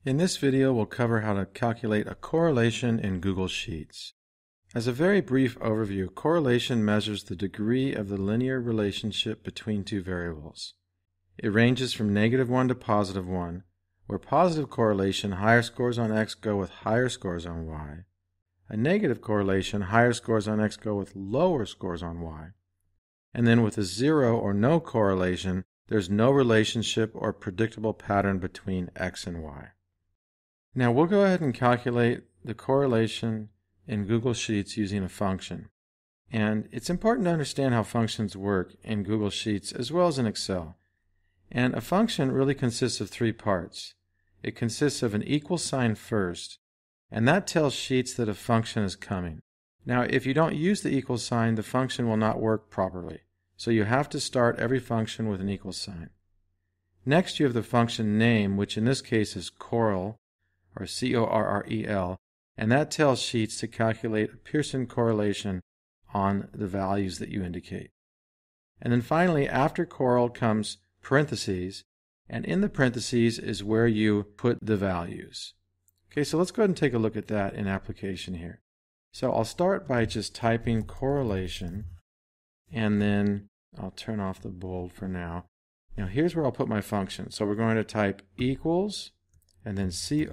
In this video, we'll cover how to calculate a correlation in Google Sheets. As a very brief overview, correlation measures the degree of the linear relationship between two variables. It ranges from -1 to +1, where positive correlation, higher scores on X go with higher scores on Y. A negative correlation, higher scores on X go with lower scores on Y. And then with a zero or no correlation, there's no relationship or predictable pattern between X and Y. Now we'll go ahead and calculate the correlation in Google Sheets using a function. And it's important to understand how functions work in Google Sheets as well as in Excel. And a function really consists of three parts. It consists of an equal sign first, and that tells Sheets that a function is coming. Now if you don't use the equal sign, the function will not work properly. So you have to start every function with an equal sign. Next you have the function name, which in this case is correl, or C-O-R-R-E-L, and that tells Sheets to calculate a Pearson correlation on the values that you indicate. And then finally, after correl comes parentheses, and in the parentheses is where you put the values. Okay, so let's go ahead and take a look at that in application here. So I'll start by just typing correlation, and then I'll turn off the bold for now. Now here's where I'll put my function. So we're going to type equals, and then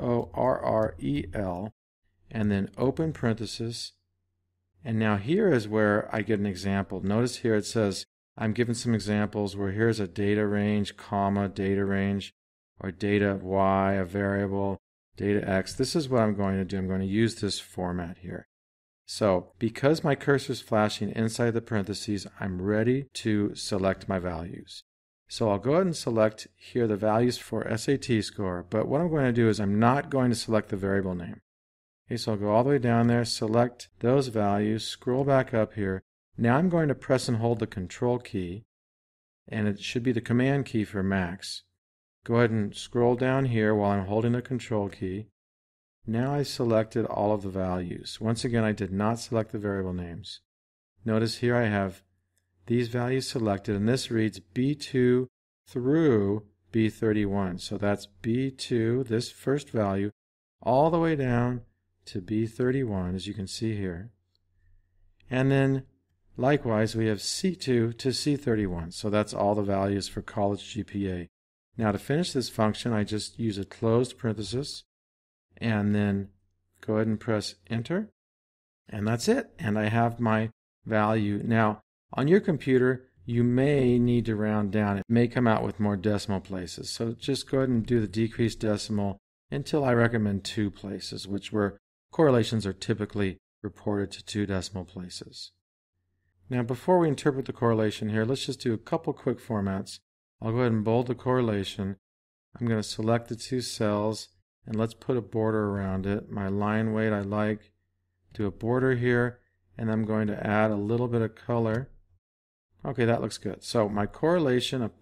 C-O-R-R-E-L, and then open parenthesis. And now here is where I get an example. Notice here it says, I'm given some examples where here's a data range, comma, data range, or data Y, a variable, data X. This is what I'm going to do. I'm going to use this format here. So because my cursor is flashing inside the parentheses, I'm ready to select my values. So I'll go ahead and select here the values for SAT score, but what I'm going to do is I'm not going to select the variable name. Okay, so I'll go all the way down there, select those values, scroll back up here. Now I'm going to press and hold the Control key, and it should be the Command key for Macs. Go ahead and scroll down here while I'm holding the Control key. Now I selected all of the values. Once again, I did not select the variable names. Notice here I have these values selected, and this reads B2 through B31. So that's B2, this first value, all the way down to B31, as you can see here. And then likewise, we have C2 to C31. So that's all the values for college GPA. Now to finish this function, I just use a closed parenthesis, and then go ahead and press enter. And that's it. And I have my value. Now, on your computer, you may need to round down. It may come out with more decimal places. So just go ahead and do the decreased decimal until I recommend 2 places, which where correlations are typically reported to 2 decimal places. Now before we interpret the correlation here, let's just do a couple quick formats. I'll go ahead and bold the correlation. I'm going to select the 2 cells, and let's put a border around it. My line weight I like. Do a border here, and I'm going to add a little bit of color. Okay, that looks good. So my correlation of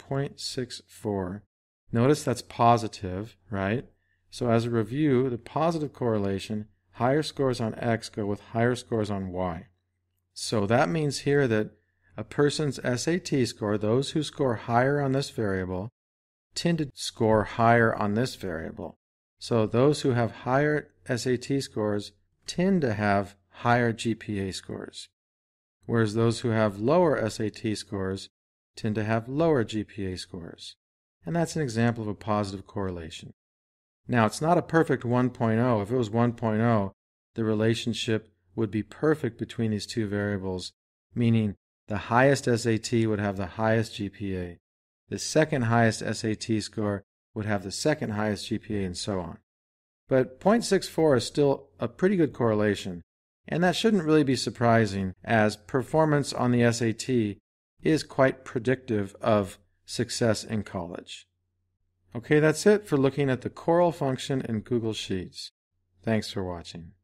0.64, notice that's positive, right? So as a review, the positive correlation, higher scores on X go with higher scores on Y. So that means here that a person's SAT score, those who score higher on this variable, tend to score higher on this variable. So those who have higher SAT scores tend to have higher GPA scores, whereas those who have lower SAT scores tend to have lower GPA scores. And that's an example of a positive correlation. Now, it's not a perfect 1.0. If it was 1.0, the relationship would be perfect between these two variables, meaning the highest SAT would have the highest GPA. The second highest SAT score would have the second highest GPA, and so on. But 0.64 is still a pretty good correlation, and that shouldn't really be surprising, as performance on the SAT is quite predictive of success in college. Okay, that's it for looking at the correl function in Google Sheets. Thanks for watching.